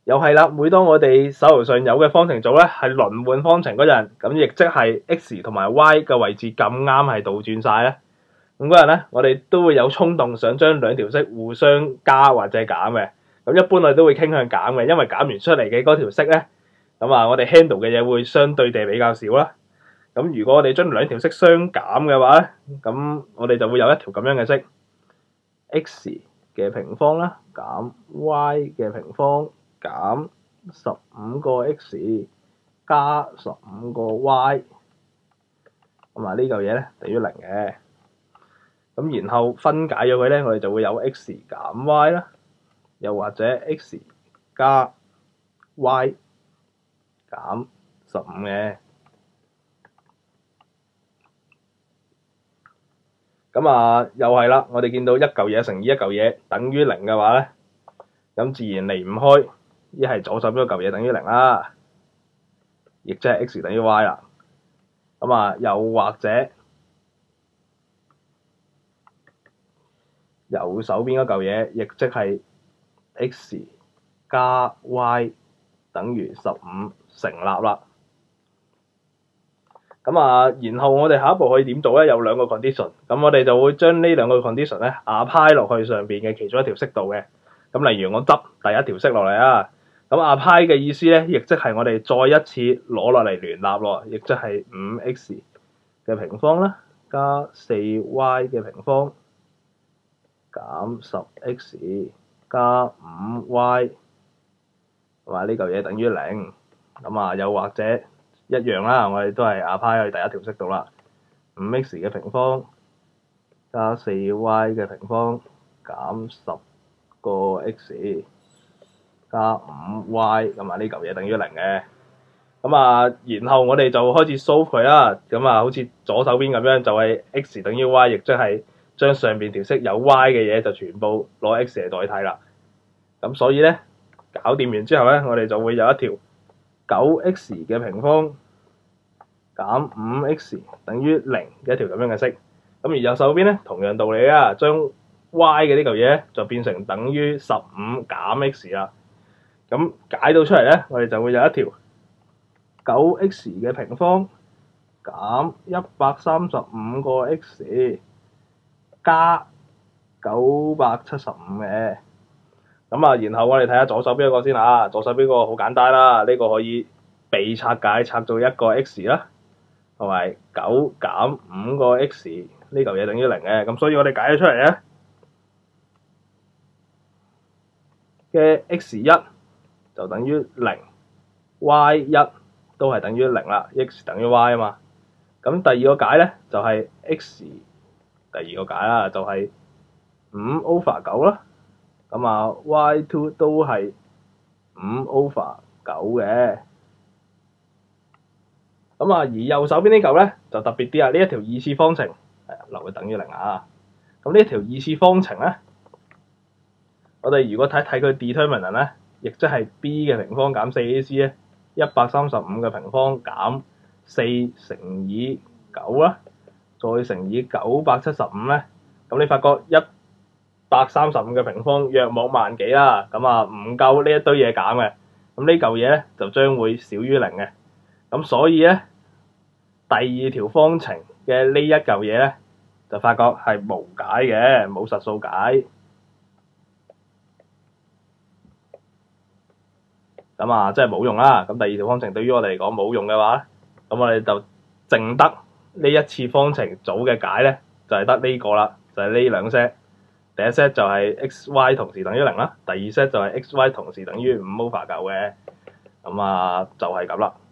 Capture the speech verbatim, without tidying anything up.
又係啦，每當我哋手頭上有嘅方程組咧係輪換方程嗰陣，咁亦即係 x 同埋 y 嘅位置咁啱係倒轉晒咧，咁嗰陣咧我哋都會有衝動想將兩條式互相加或者減嘅。咁一般我哋都會傾向減嘅，因為減完出嚟嘅嗰條式咧，咁啊我哋 handle 嘅嘢會相對地比較少啦。咁如果我哋將兩條式相減嘅話咧，咁我哋就會有一條咁樣嘅式 x 嘅平方啦，減 y 嘅平方減十五個 x 加十五個 y， 咁啊呢嚿嘢咧等於零嘅。咁然後分解咗佢咧，我哋就會有 x 減 y 啦，又或者 x 加 y 減十五嘅。咁啊，又係啦，我哋見到一嚿嘢乘以一嚿嘢等於零嘅話咧，咁自然離唔開一係左手邊嗰嚿嘢等於零啦，亦即係 x 等於 y 啦。咁啊，又或者右手邊嗰嚿嘢，亦即係 x 加 y 等於十五成立啦。咁啊，然後我哋下一步可以點做咧？有兩個 condition， 咁我哋就會將呢兩個 condition 咧 apply 落去上邊嘅其中一條式度嘅。咁例如我執第一條式落嚟啊，咁 apply 嘅意思咧，亦即係我哋再一次攞落嚟聯立咯，亦即係五 x 嘅平方啦，加四 y 嘅平方減十 x 加五 y， 同埋呢嚿嘢等於零。咁啊，又或者一樣啦，我哋都係 apply 去第一條式度啦。五 x 嘅平方加四 y 嘅平方減十個 x 加五 y， 咁啊呢嚿嘢等於零嘅。咁啊，然後我哋就開始 solve 佢啦。咁啊，好似左手邊咁樣，就係 x 等於 y， 亦即係將上邊條式有 y 嘅嘢就全部攞 x 嚟代替啦。咁所以咧，搞掂完之後咧，我哋就會有一條九 x 嘅平方減五 x 等於零嘅一條咁樣嘅式。咁而右手邊咧，同樣道理啊，將 y 嘅呢嚿嘢就變成等於十五減 x 啦。咁解到出嚟咧，我哋就會有一條九 x 嘅平方減一百三十五個 x 加九百七十五嘅。咁啊，然後我哋睇下左手邊嗰個先嚇，左手邊嗰個好簡單啦，呢、這個可以被拆解，拆做一個 x 啦，同埋九減五個 x 呢嚿嘢等於零嘅。咁所以我哋解咗出嚟咧嘅 x 一就等於零 ，y 一都係等於零啦 ，x 等於 y 啊嘛。咁第二個解咧就係、是、x 第二個解啦，就係五 over 九啦。咁啊 ，y two 都係五 over 九嘅。咁啊，而右手邊呢嚿咧就特別啲啊，呢一條二次方程係留佢等於零啊。咁呢一條二次方程咧，我哋如果睇睇佢 determinant 咧，亦即係 b 嘅平方減四 a c 咧，一百三十五嘅平方減四乘以九啦，再乘以九百七十五咧，咁你發覺一百三十五嘅平方約莫萬幾啦，咁啊唔夠呢一堆嘢減嘅，咁呢嚿嘢咧就將會少於零嘅。咁所以咧，第二條方程嘅呢一嚿嘢咧，就發覺係無解嘅，冇實數解。咁啊，即係冇用啦。咁第二條方程對於我哋嚟講冇用嘅話，咁我哋就淨得呢一次方程組嘅解咧，就係得呢個啦，就係呢兩 set。第一 set 就係 x y 同時等於零啦，第二 set 就係 x y 同時等於五 over 九嘅。咁啊，就係咁啦。